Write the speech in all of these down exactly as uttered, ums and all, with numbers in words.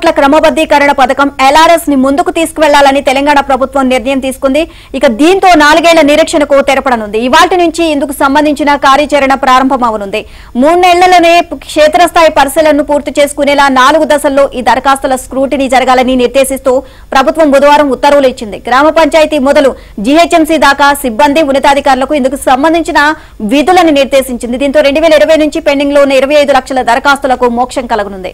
ఓట్ల క్రమబద్దీకరణ పథకం ఎల్ఆర్ఎస్ ని ముందుకు తీసుకువెళ్లాలని తెలంగాణ ప్రభుత్వం నిర్ణయం తీసుకుంది. ఇక దీంతో నాలుగేళ్ల నిరీక్షణకు తెరపడనుంది. ఇవాల్టి నుంచి ఇందుకు సంబంధించిన కార్యాచరణ ప్రారంభమవనుంది. మూడేళ్లలోనే క్షేత్రస్థాయి పరిశీలనను పూర్తి చేసుకునేలా నాలుగు దశల్లో ఈ దరఖాస్తుల స్క్రూటినీ జరగాలని నిర్దేశిస్తూ ప్రభుత్వం బుధవారం ఉత్తర్వులు ఇచ్చింది. గ్రామ పంచాయతీ మొదలు జీహెచ్ఎంసీ దాకా సిబ్బంది ఉన్నతాధికారులకు ఇందుకు సంబంధించిన విధులను నిర్దేశించింది. దీంతో రెండు వేల ఇరవై నుంచి పెండింగ్ లో ఉన్న ఇరవై ఐదు లక్షల దరఖాస్తులకు మోక్షం కలగనుంది.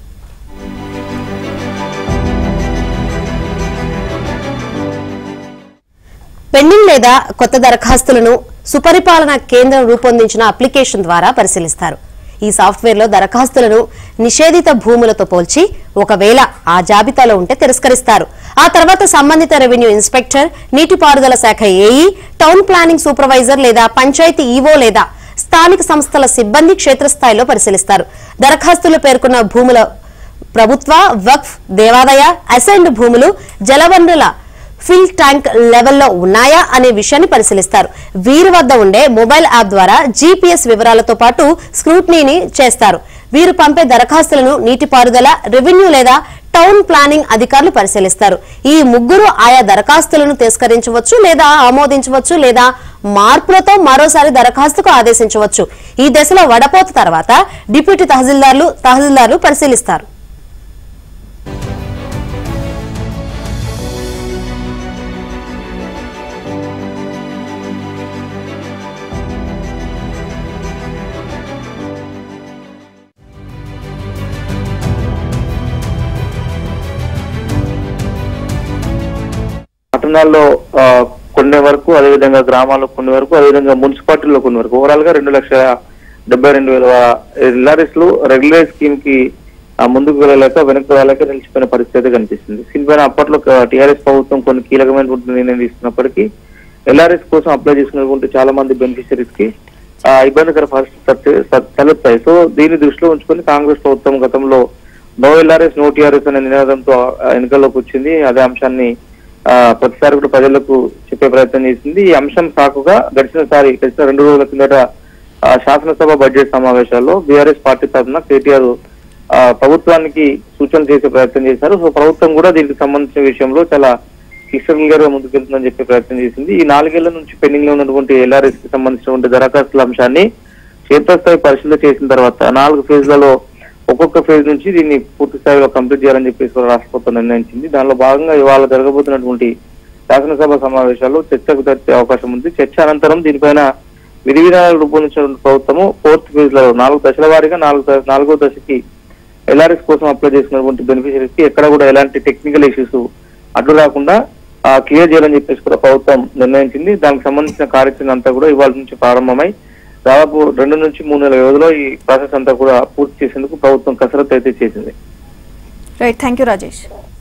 పెండింగ్ లేదా కొత్త దరఖాస్తులను సుపరిపాలన కేంద్రం రూపొందించిన అప్లికేషన్ ద్వారా పరిశీలిస్తారు. ఈ సాఫ్ట్వేర్ లో దరఖాస్తులను నిషేధిత భూములతో పోల్చి ఒకవేళ ఆ జాబితాలో ఉంటే తిరస్కరిస్తారు. ఆ తర్వాత సంబంధిత రెవెన్యూ ఇన్స్పెక్టర్, నీటిపారుదల శాఖ ఏఈ, టౌన్ ప్లానింగ్ సూపర్వైజర్ లేదా పంచాయతీ ఈవో లేదా స్థానిక సంస్థల సిబ్బంది క్షేత్రస్థాయిలో పరిశీలిస్తారు. దరఖాస్తులు పేర్కొన్న భూముల ప్రభుత్వ, వక్ఫ్, దేవాదాయ, అసైన్డ్ భూములు జలవనరుల ఫిల్ ట్యాంక్ లెవెల్లో ఉన్నాయా అనే విషయాన్ని పరిశీలిస్తారు. వీరి వద్ద ఉండే మొబైల్ యాప్ ద్వారా జీపీఎస్ వివరాలతో పాటు స్క్రూటినీని చేస్తారు. వీరు పంపే దరఖాస్తులను నీటిపారుదల, రెవెన్యూ లేదా టౌన్ ప్లానింగ్ అధికారులు పరిశీలిస్తారు. ఈ ముగ్గురు ఆయా దరఖాస్తులను తిరస్కరించవచ్చు లేదా ఆమోదించవచ్చు లేదా మార్పులతో మరోసారి దరఖాస్తుకు ఆదేశించవచ్చు. ఈ దశలో వడపోత తర్వాత డిప్యూటీ తహసీల్దార్లు తహసీల్దార్లు పరిశీలిస్తారు. పట్టణాల్లో కొన్ని వరకు, అదేవిధంగా గ్రామాల్లో కొన్ని వరకు, అదేవిధంగా మున్సిపాలిటీలో కొన్ని వరకు ఓవరాల్ గా రెండు లక్షల డెబ్బై రెండు వేల ఎల్ఆర్ఎస్ లు రెగ్యులర్ స్కీమ్ కి ముందుకు వెళ్ళలేక వెనక్కి వెళ్ళలేక నిలిచిపోయిన పరిస్థితి కనిపిస్తుంది. దీనిపైన అప్పట్లో టీఆర్ఎస్ ప్రభుత్వం కొన్ని కీలకమైనటువంటి నిర్ణయం తీసుకున్నప్పటికీ ఎల్ఆర్ఎస్ కోసం అప్లై చేసుకున్నటువంటి చాలా మంది బెనిఫిషరీస్ కి ఇబ్బందికర పరిస్థితులు తలెత్తాయి. సో దీన్ని దృష్టిలో ఉంచుకొని కాంగ్రెస్ ప్రభుత్వం గతంలో నో ఎల్ఆర్ఎస్ నో టీఆర్ఎస్ అనే నినాదంతో ఎన్నికల్లోకి వచ్చింది. అదే అంశాన్ని ప్రతిసారి కూడా ప్రజలకు చెప్పే ప్రయత్నం చేసింది. ఈ అంశం సాకుగా గడిచినసారి గడిచిన రెండు రోజుల కిందట శాసనసభ బడ్జెట్ సమావేశాల్లో బీఆర్ఎస్ పార్టీ తరఫున కేటీఆర్ ప్రభుత్వానికి సూచనలు చేసే ప్రయత్నం చేశారు. సో ప్రభుత్వం కూడా దీనికి సంబంధించిన విషయంలో చాలా క్లిష్టంగా ముందుకెళ్తుందని చెప్పే ప్రయత్నం చేసింది. ఈ నాలుగేళ్ల నుంచి పెండింగ్ లో ఉన్నటువంటి ఎల్ఆర్ఎస్ కి సంబంధించినటువంటి దరఖాస్తుల అంశాన్ని క్షేత్రస్థాయి పరిశీలన చేసిన తర్వాత నాలుగు ఫేజ్లలో ఒక్కొక్క ఫేజ్ నుంచి దీన్ని పూర్తి స్థాయిలో కంప్లీట్ చేయాలని చెప్పేసి రాష్ట్ర ప్రభుత్వం నిర్ణయించింది. దానిలో భాగంగా ఇవాళ జరగబోతున్నటువంటి శాసనసభ సమావేశాల్లో చర్చకు జరిగే అవకాశం ఉంది. చర్చ అనంతరం దీనిపైన విధి విధానాలు రూపొందించిన ప్రభుత్వము ఫోర్త్ ఫేజ్ లో నాలుగు దశల వారీగా నాలుగు నాలుగో దశకి ఎల్ఆర్ఎస్ కోసం అప్లై చేసుకున్నటువంటి బెనిఫిషరీస్ కి ఎక్కడ కూడా ఎలాంటి టెక్నికల్ ఇష్యూస్ అడ్డు రాకుండా క్లియర్ చేయాలని చెప్పేసి కూడా ప్రభుత్వం నిర్ణయించింది. దానికి సంబంధించిన కార్యాచరణ అంతా కూడా ఇవాళ నుంచి ప్రారంభమై దాదాపు రెండు నుంచి మూడు నెలల వ్యవధిలో ఈ ప్రాసెస్ అంతా కూడా పూర్తి చేసేందుకు ప్రభుత్వం కసరత్తు అయితే చేసింది. Right, thank you Rajesh.